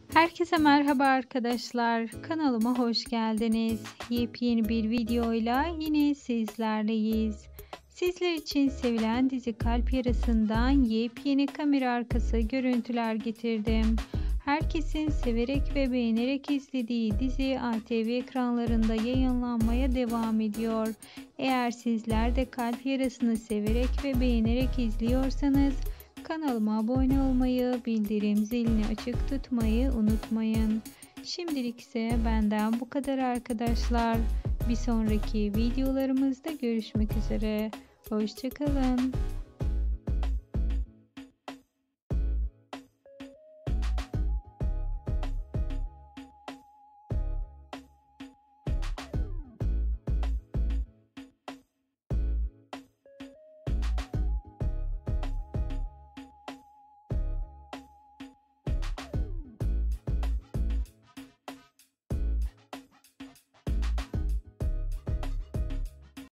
Herkese merhaba arkadaşlar. Kanalıma hoş geldiniz. Yepyeni bir videoyla yine sizlerleyiz. Sizler için sevilen dizi Kalp Yarası'ndan yepyeni kamera arkası görüntüler getirdim. Herkesin severek ve beğenerek izlediği dizi ATV ekranlarında yayınlanmaya devam ediyor. Eğer sizler de Kalp Yarası'nı severek ve beğenerek izliyorsanız kanalıma abone olmayı, bildirim zilini açık tutmayı unutmayın. Şimdilik ise benden bu kadar arkadaşlar. Bir sonraki videolarımızda görüşmek üzere. Hoşça kalın.